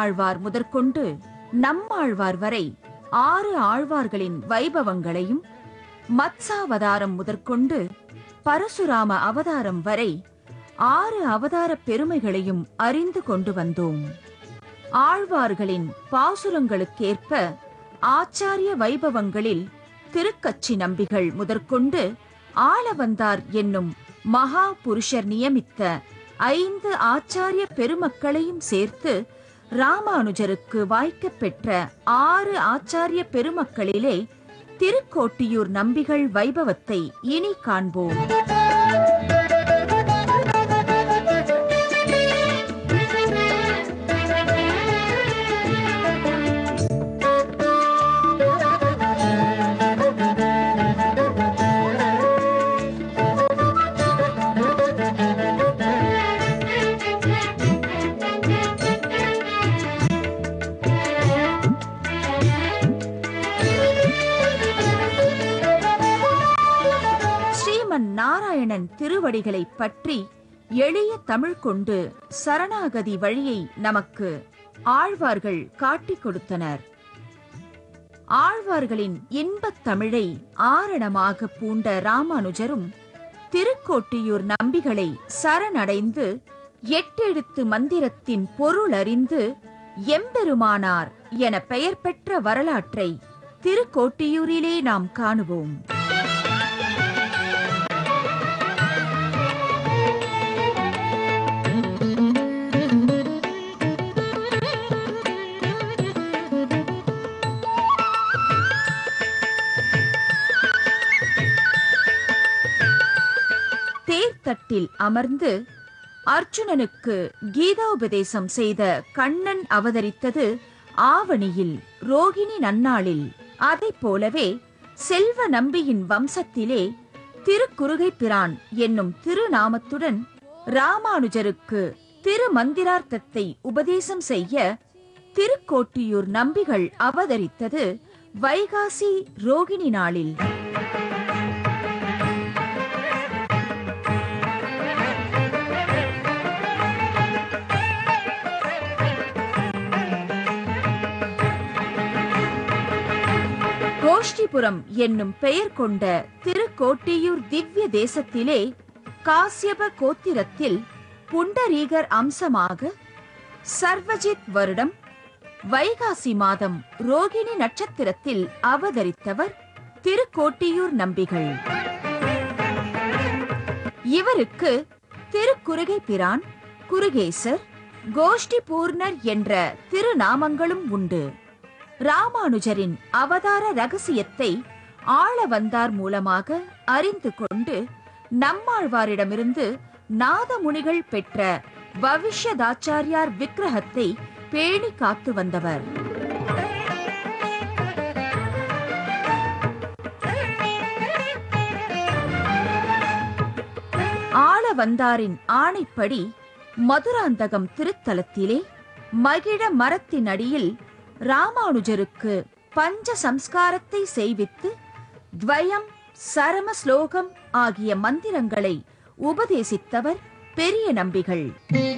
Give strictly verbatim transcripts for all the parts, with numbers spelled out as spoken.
ஆழ்வார் முதற்கொண்டு நம்மாழ்வார் வரை ஆறு ஆழ்வார்களின் வைபவங்களையும், மத்சாவதாரம் முதற்கொண்டு பரசுராம அவதாரம் வரை ஆறு அவதார பெருமைகளையும் அறிந்து கொண்டு வந்தோம். ஆழ்வார்களின் பாசுரங்களுக்கேற்ப ஆச்சாரிய வைபவங்களில் திருக்கச்சி நம்பிகள் முதற்கொண்டு ஆளவந்தார் என்னும் மகா புருஷர் நியமித்த ஐந்து ஆச்சாரிய பெருமக்களையும் சேர்த்து ராமானுஜருக்கு வாய்க்கப் பெற்ற ஆறு ஆச்சாரிய பெருமக்களிலே திருக்கோட்டியூர் நம்பிகள் வைபவத்தை இனி காண்போம். நாராயணன் திருவடிகளை பற்றி எளிய தமிழ் கொண்டு சரணாகதி வழியை நமக்கு ஆழ்வார்கள் காட்டிக் கொடுத்தனர். ஆழ்வார்களின் இன்பத் தமிழை ஆரணமாக பூண்ட ராமானுஜரும் திருக்கோட்டியூர் நம்பிகளை சரணடைந்து எட்டெழுத்து மந்திரத்தின் பொருள் அறிந்து எம்பெருமானார் என பெயர் பெற்ற வரலாற்றை திருக்கோட்டியூரிலே நாம் காணுவோம். தேர்தட்டில் அமர்ந்து அர்ஜுனனுக்கு கீதோபதேசம் செய்த கண்ணன் அவதரித்தது ஆவணியில் ரோகிணி நன்னாளில். அதைப் போலவே செல்வ நம்பியின் வம்சத்திலே திருக்குறுகை பிரான் என்னும் திருநாமத்துடன் ராமானுஜருக்கு திருமந்திரார்த்தத்தை உபதேசம் செய்ய திருக்கோட்டியூர் நம்பிகள் அவதரித்தது வைகாசி ரோகிணி நாளில். கோஷ்டிபுரம் என்னும் பெயர் கொண்ட திருக்கோட்டியூர் திவ்ய தேசத்திலே காசியப கோத்திரத்தில் புண்டரீகர் அம்சமாக சர்வஜித் வருடம் வைகாசி மாதம் ரோகிணி நட்சத்திரத்தில் அவதரித்தவர் திருக்கோட்டியூர் நம்பிகள். இவருக்கு திருக்குறுகை பிரான், குருகேசர், கோஷ்டிபூர்ணர் என்ற திருநாமங்களும் உண்டு. ராமானுஜரின் அவதார ரகசியத்தை ஆளவந்தார் மூலமாக அறிந்து கொண்டு நம்மாழ்வாரிடமிருந்து நாதமுனிகள் பெற்ற பவிஷ்யதாச்சாரியார் விக்கிரகத்தை பேணி காத்து வந்தவர். ஆளவந்தாரின் ஆணைப்படி மதுராந்தகம் திருத்தலத்திலே மகிழ மரத்தின் அடியில் ராமானுஜருக்கு பஞ்ச சம்ஸ்காரத்தை செய்வித்து துவயம், சரம ஸ்லோகம் ஆகிய மந்திரங்களை உபதேசித்தவர் பெரிய நம்பிகள்.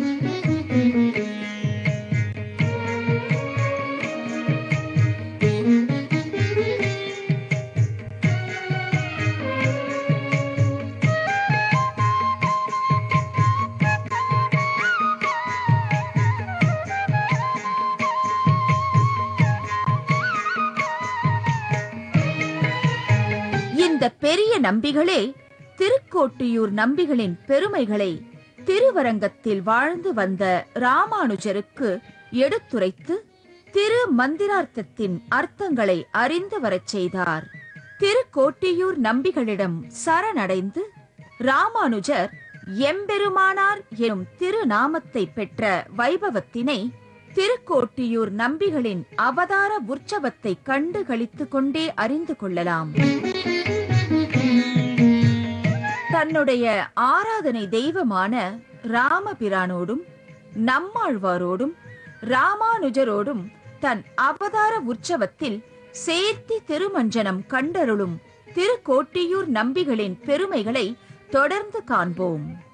இந்த பெரிய நம்பிகளே திருக்கோட்டியூர் நம்பிகளின் பெருமைகளை திருவரங்கத்தில் வாழ்ந்து வந்த ராமானுஜருக்கு எடுத்துரைத்து திரு மந்திரார்த்தத்தின் அர்த்தங்களை அறிந்து வரச் செய்தார். திருக்கோட்டியூர் நம்பிகளிடம் சரணடைந்து ராமானுஜர் எம்பெருமானார் எனும் திருநாமத்தை பெற்ற வைபவத்தினை திருக்கோட்டியூர் நம்பிகளின் அவதார உற்சவத்தை கண்டு களித்துக் கொண்டே அறிந்து கொள்ளலாம். தன்னுடைய ஆராதனை தெய்வமான ராமபிரானோடும் நம்மாழ்வாரோடும் ராமானுஜரோடும் தன் அவதார உற்சவத்தில் சேர்த்தி திருமஞ்சனம் கண்டருளும் திருக்கோட்டியூர் நம்பிகளின் பெருமைகளை தொடர்ந்து காண்போம்.